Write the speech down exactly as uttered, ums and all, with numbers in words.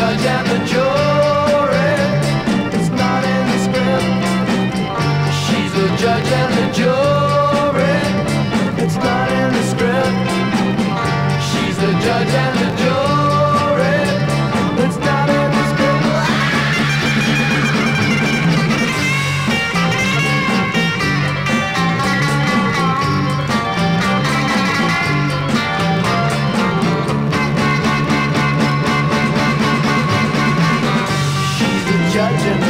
judge and the jury. It's not in the script. She's the judge and the jury. It's not in the script. She's the judge and the jury. It's not in the script. She's the judge and